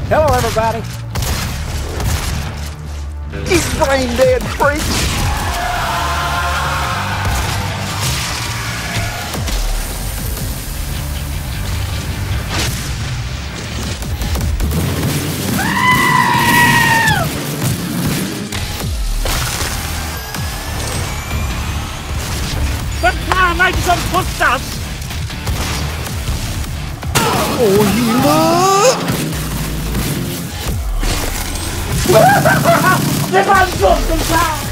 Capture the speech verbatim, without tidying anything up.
Hello, everybody. He's brain dead, freak. The car might some footsteps! Oh, he The man's got some power!